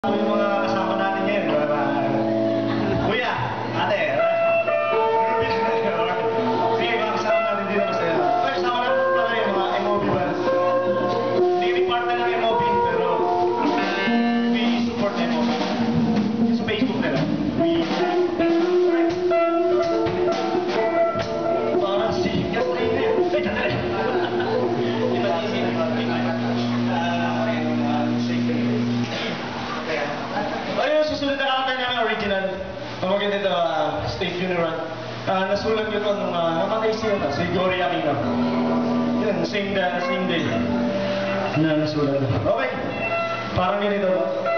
Yung mga kasama natin ngayon, kuya, ate, sige, mga kasama natin dito masaya. Ay, kasama natin pala yung mga MOB ba? Hindi kami partner ng MOB, pero we support MOB. Sa Facebook nila. Parang sigas na yun eh. Ay, tandali! Ayun, susunod na kakantay namin original. Pamagin nito, State Funeral. Nasulat ko ito nung namatay siya, si Gloria Aquino. Yun, same day na nasulat ko. Okay, parang ganito ba?